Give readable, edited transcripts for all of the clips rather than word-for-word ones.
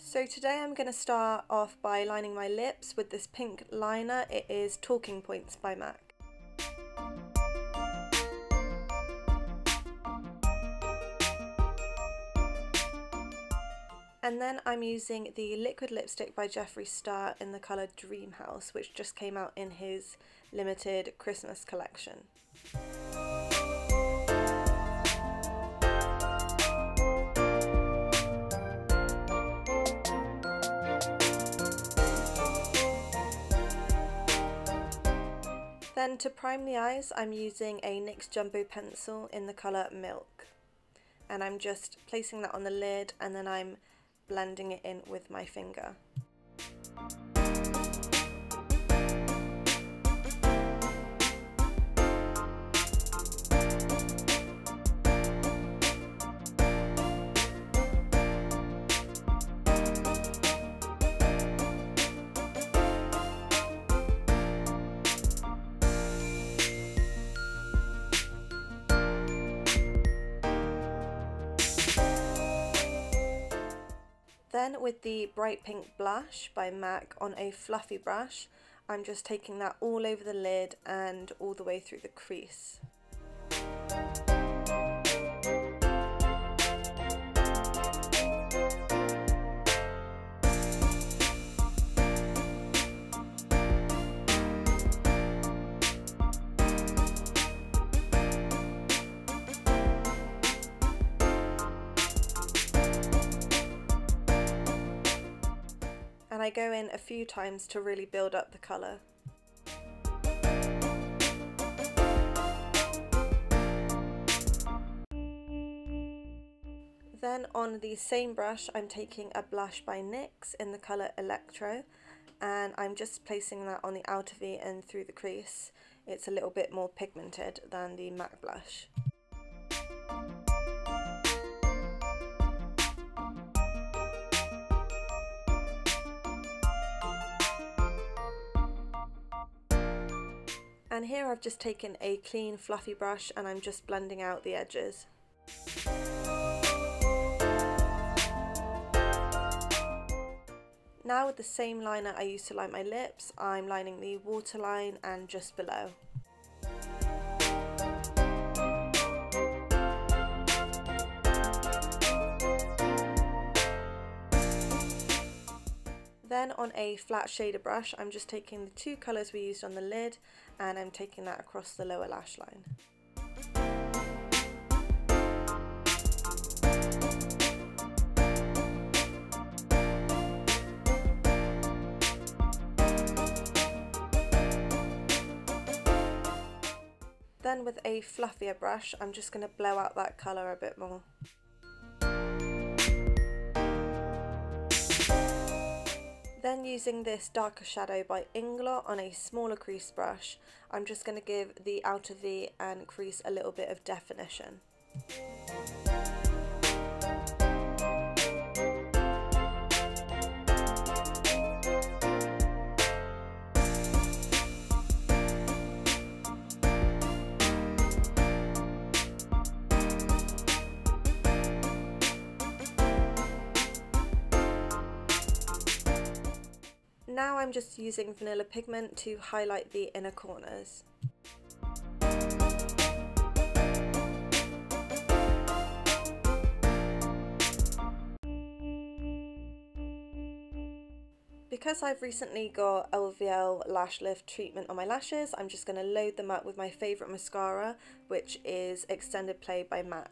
So today I'm going to start off by lining my lips with this pink liner. It is Talking Points by MAC. And then I'm using the liquid lipstick by Jeffree Star in the colour Dream House, which just came out in his limited Christmas collection. Then to prime the eyes, I'm using a NYX Jumbo pencil in the colour Milk. And I'm just placing that on the lid and then I'm blending it in with my finger. Then with the Bright Pink Blush by MAC on a fluffy brush, I'm just taking that all over the lid and all the way through the crease. And I go in a few times to really build up the colour. Then on the same brush I'm taking a blush by NYX in the colour Electro and I'm just placing that on the outer V and through the crease. It's a little bit more pigmented than the MAC blush. And here I've just taken a clean fluffy brush and I'm just blending out the edges. Now with the same liner I used to line my lips, I'm lining the waterline and just below. Then on a flat shader brush, I'm just taking the two colours we used on the lid and I'm taking that across the lower lash line. Then with a fluffier brush, I'm just going to blow out that colour a bit more. Then using this darker shadow by Inglot on a smaller crease brush, I'm just going to give the outer V and crease a little bit of definition. Now I'm just using vanilla pigment to highlight the inner corners. Because I've recently got LVL Lash Lift treatment on my lashes, I'm just going to load them up with my favourite mascara, which is Extended Play by MAC.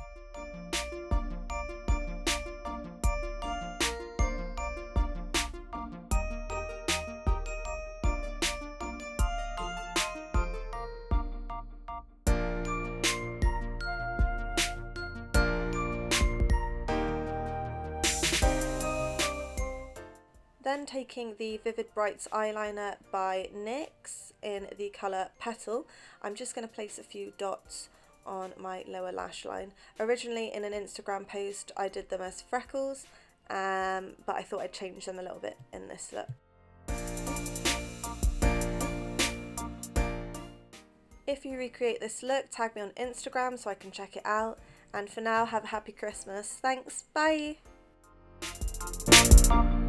Then taking the Vivid Brights eyeliner by NYX in the colour Petal, I'm just going to place a few dots on my lower lash line. Originally in an Instagram post I did them as freckles, but I thought I'd change them a little bit in this look. If you recreate this look, tag me on Instagram so I can check it out. And for now, have a happy Christmas. Thanks, bye! bye.